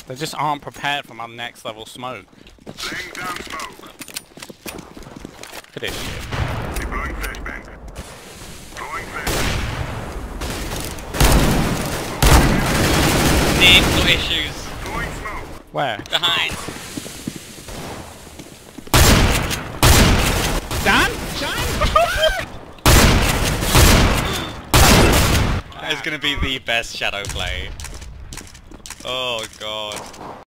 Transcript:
They just aren't prepared for my next level smoke. Laying down smoke. Look at this shit. Deploying flashbang. Throwing flashbang. Nick, got issues. Throwing smoke. Where? Behind. Dan? That is gonna be the best shadow play. Oh god.